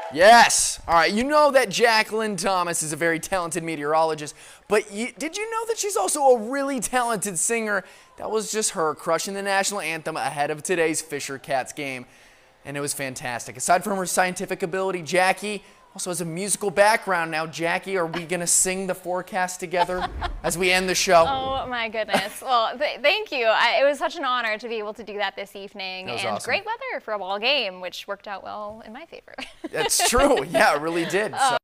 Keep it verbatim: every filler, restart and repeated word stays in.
Yes. All right. You know that Jacqueline Thomas is a very talented meteorologist, but you, did you know that she's also a really talented singer? That was just her crushing the national anthem ahead of today's Fisher Cats game, and it was fantastic. Aside from her scientific ability, Jackie also has a musical background. Now, Jackie, are we going to sing the forecast together as we end the show? Oh, my goodness. Well, th thank you. I, it was such an honor to be able to do that this evening. That was and awesome. Great weather for a ball game, which worked out well in my favor. That's true. Yeah, it really did. So.